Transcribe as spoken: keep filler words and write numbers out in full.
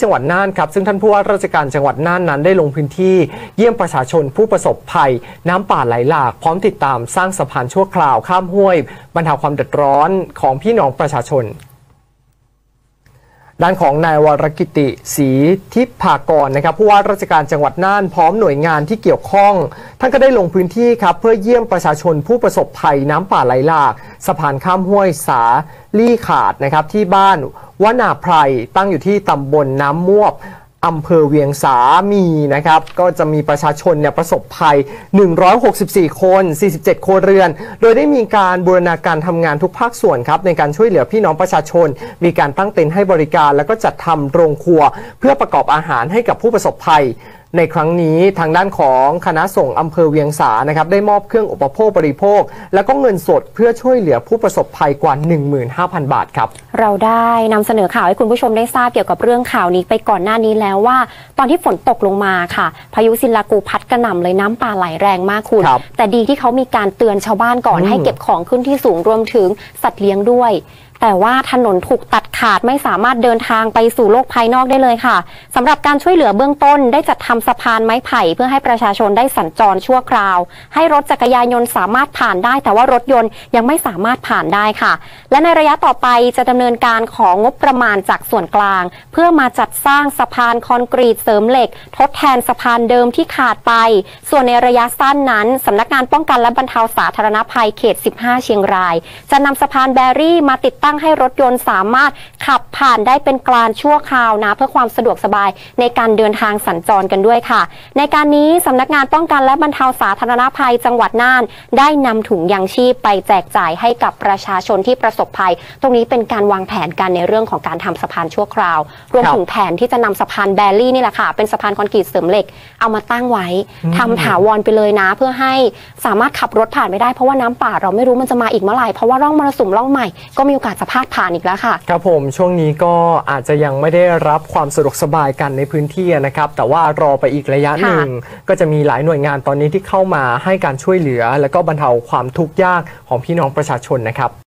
จังหวัดน่านครับซึ่งท่านผู้ว่าราชการจังหวัดน่านนั้นได้ลงพื้นที่เยี่ยมประชาชนผู้ประสบภัยน้ำป่าไหลหลากพร้อมติดตามสร้างสะพานชั่วคราวข้ามห้วยบรรเทาความเดือดร้อนของพี่น้องประชาชนด้านของนายวรกิติศรีทิพากรนะครับผู้ว่าราชการจังหวัดน่านพร้อมหน่วยงานที่เกี่ยวข้องท่านก็ได้ลงพื้นที่ครับเพื่อเยี่ยมประชาชนผู้ประสบภัยน้ำป่าไหลหลากสะพานข้ามห้วยสาลี่ขาดนะครับที่บ้านวนาไพรตั้งอยู่ที่ตำบลน้ำมวบอำเภอเวียงสามีนะครับก็จะมีประชาชนเนี่ยประสบภัยหนึ่งร้อยหกสิบสี่คนสี่สิบเจ็ดครัวเรือนโดยได้มีการบูรณาการทำงานทุกภาคส่วนครับในการช่วยเหลือพี่น้องประชาชนมีการตั้งเต็นท์ให้บริการแล้วก็จัดทำโรงครัวเพื่อประกอบอาหารให้กับผู้ประสบภัยในครั้งนี้ทางด้านของคณะสงฆ์อำเภอเวียงสานะครับได้มอบเครื่องอุปโภคบริโภคแล้วก็เงินสดเพื่อช่วยเหลือผู้ประสบภัยกว่า หนึ่งหมื่นห้าพัน บาทครับเราได้นำเสนอข่าวให้คุณผู้ชมได้ทราบเกี่ยวกับเรื่องข่าวนี้ไปก่อนหน้านี้แล้วว่าตอนที่ฝนตกลงมาค่ะพายุซินลากูพัดกระหน่ำเลยน้ำป่าไหลแรงมากคุณแต่ดีที่เขามีการเตือนชาวบ้านก่อนให้เก็บของขึ้นที่สูงรวมถึงสัตว์เลี้ยงด้วยแต่ว่าถนนถูกตัดขาดไม่สามารถเดินทางไปสู่โลกภายนอกได้เลยค่ะสำหรับการช่วยเหลือเบื้องต้นได้จัดทำสะพานไม้ไผ่เพื่อให้ประชาชนได้สัญจรชั่วคราวให้รถจักรยานยนต์สามารถผ่านได้แต่ว่ารถยนต์ยังไม่สามารถผ่านได้ค่ะและในระยะต่อไปจะดำเนินการของงบประมาณจากส่วนกลางเพื่อมาจัดสร้างสะพานคอนกรีตเสริมเหล็กทดแทนสะพานเดิมที่ขาดไปส่วนในระยะสั้นนั้นสำนักงานป้องกันและบรรเทาสาธารณภัยเขตสิบห้าเชียงรายจะนำสะพานแบรี่มาติดตั้งให้รถยนต์สามารถขับผ่านได้เป็นกลางชั่วคราวนะเพื่อความสะดวกสบายในการเดินทางสัญจรกันด้วยค่ะในการนี้สำนักงานป้องกันและบรรเทาสาธารณภัยจังหวัดน่านได้นำถุงยางชีพไปแจกจ่ายให้กับประชาชนที่ประสบภัยตรงนี้เป็นการวางแผนกันในเรื่องของการทำสะพานชั่วคราวรวมถึงแผนที่จะนำสะพานแบรี่นี่แหละค่ะเป็นสะพานคอนกรีตเสริมเหล็กเอามาตั้งไว้ทำถาวรไปเลยนะเพื่อให้สามารถขับรถผ่านไม่ได้เพราะว่าน้ำป่าเราไม่รู้มันจะมาอีกเมื่อไหร่เพราะว่าร่องมรสุมร่องใหม่ก็มีโอกาสจะพาดผ่านอีกแล้วค่ะครับผมช่วงนี้ก็อาจจะยังไม่ได้รับความสะดวกสบายกันในพื้นที่นะครับแต่ว่ารอไปอีกระยะหนึ่งก็จะมีหลายหน่วยงานตอนนี้ที่เข้ามาให้การช่วยเหลือและก็บรรเทาความทุกข์ยากของพี่น้องประชาชนนะครับ